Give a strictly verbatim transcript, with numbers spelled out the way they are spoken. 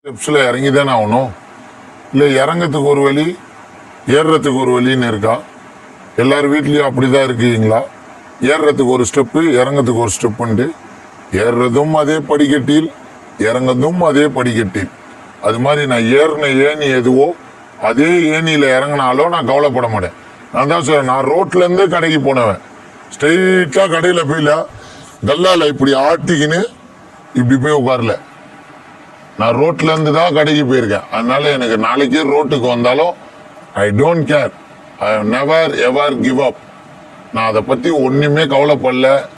ஸ்டெப்ஸில் இறங்கி தானே ஆகணும். இல்லை இறங்கிறதுக்கு ஒரு வழி ஏறுறதுக்கு ஒரு வழின்னு இருக்கா? எல்லார் வீட்லேயும் அப்படி தான் இருக்கீங்களா? ஏறுறதுக்கு ஒரு ஸ்டெப்பு இறங்கிறதுக்கு ஒரு ஸ்டெப்புன்ட்டு. ஏறுறதும் அதே படிக்கட்டில், இறங்குறதும் அதே படிக்கட்டில். அது மாதிரி நான் ஏறின ஏணி எதுவோ அதே ஏணியில் இறங்கினாலும் நான் கவலைப்பட மாட்டேன். நான் தான் சொல்றேன், நான் ரோட்லேருந்தே கடைக்கு போனவன். ஸ்ட்ரெயிட்டாக கடையில் போயில கல்லால் இப்படி ஆட்டிக்கின்னு இப்படி போய் உட்காரல. நான் ரோட்ல இருந்து தான் கடைக்கு போயிருக்கேன். அதனால எனக்கு நாளைக்கே ரோட்டுக்கு வந்தாலும் I don't care. I never ever give up. நான் அதை பத்தி ஒண்ணுமே கவலைப்படல.